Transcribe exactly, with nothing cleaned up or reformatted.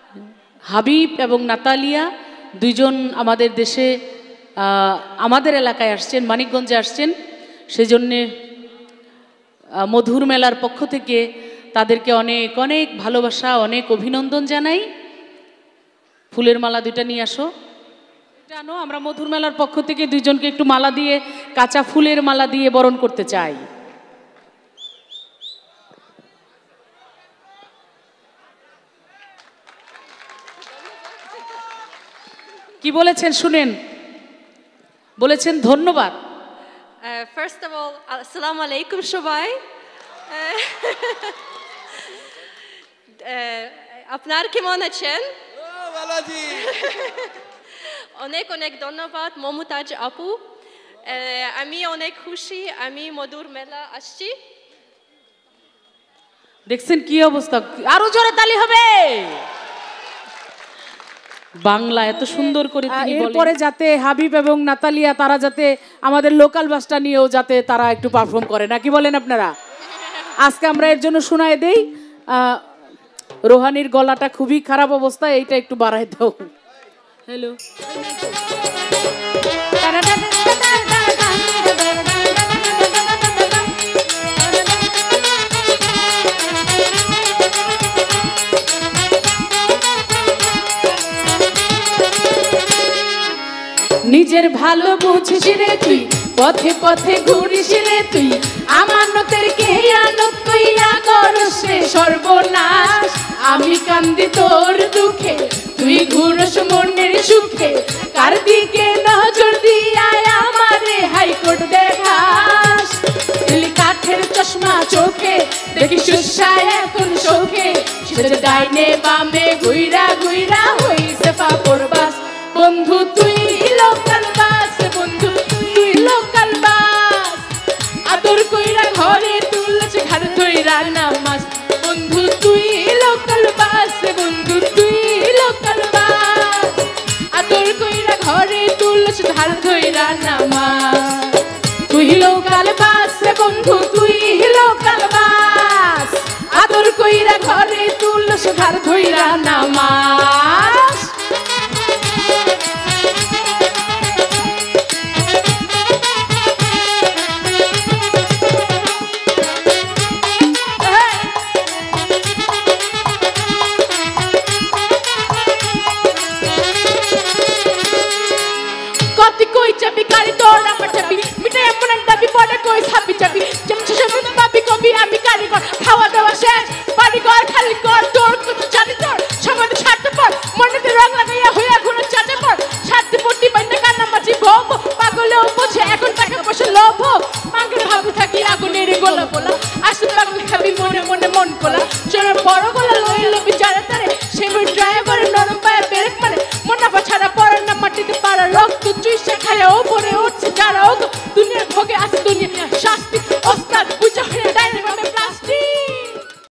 হাবিব এবং নাতালিয়া দুইজন আমাদের দেশে আমাদের এলাকায় আসছেন, মানিকগঞ্জে আসছেন। সেজন্যে মধুর মেলার পক্ষ থেকে তাদেরকে অনেক অনেক ভালোবাসা, অনেক অভিনন্দন জানাই। ফুলের মালা দুইটা নিয়ে আসো। জানো আমরা মধুর মেলার পক্ষ থেকে দুইজনকে একটু মালা দিয়ে, কাঁচা ফুলের মালা দিয়ে বরণ করতে চাই। কি বলেছেন শুনেন, বলেছেন ধন্যবাদ। ফার্স্ট অফ অল আসসালামু আলাইকুম সবাই। আপনার কেমন আছেন? অনেক অনেক ধন্যবাদ মমতাজ আপু। আমি অনেক খুশি আমি মধুর মেলা আসছি। দেখছেন কি অবস্থা, আরো জোরে তালি হবে। বাংলা এত সুন্দর করে তিনি বলেন। এরপরে যাতে হাবিব এবং নাতালিয়া তারা যাতে আমাদের লোকাল বাসটা নিয়েও যাতে তারা একটু পারফর্ম করে, নাকি বলেন আপনারা? আজকে আমরা এর জন্য শোনায় দেই। রোহানির গলাটা খুবই খারাপ অবস্থা, এইটা একটু বাড়াই দাও। হ্যালো, নিজের ভালো বুঝিস রে তুই, পথে পথে ঘুরিস রে তুই, আমানতের খেয়ানত কইরা করস রে সর্বনাশ। আমি কান্দি তোর দুঃখে, তুই ঘুরস মনের সুখে, কার দিকে নজর দিয়ায় আমারে হাইকোর্ট দেখাস। দিলি কাঠের চশমা চোখে, দেখি সুসায় এখন শোকে, সেটা ডাইনে বামে ঘুইরা ঘুইরা হইছে পাপড় বাস। বন্ধু তুই লোকাল বাস, বন্ধু তুই লোকাল বাস, আদর কইরা ঘরে তুলছে ঘাট ধইরা নামাজ। বন্ধু তুই লোকাল বাস, বন্ধু তুই লোকাল বাস, আদর কইরা ঘরে তুলছে ঘাট ধইরা নামাজ। তুই লোকাল বাস বন্ধু তুই লোকাল বাস, আদর কইরা ঘরে তুলছে ঘাট ধইরা নামাজ। খাওয়া দাওয়া শেষ, বাড়ি ঘর খালি কর, তোর কত জানি তোর সমাজে ছাড়তে পর, মনেতে রং লাগাইয়া হইয়া ঘুরে চাটে পর, ছাড়তে পড়তি বাইন্দা কান্না মাঝি ভব, পাগলেও বোঝে এখন টাকা পয়সা লোভ, মাঙ্গের ভাবু থাকি আগুনের গোলা পোলা, আসতে পাগল খাবি মনে মনে মন কোলা, চোরের বড় গোলা লই লবি যারা তারে, সেমই ড্রাইভারের নরম পায়ে ব্রেক মারে, মুনাফা ছাড়া পড়ে না মাটিতে পাড়া, রক্ত চুইসে খায় ওপরে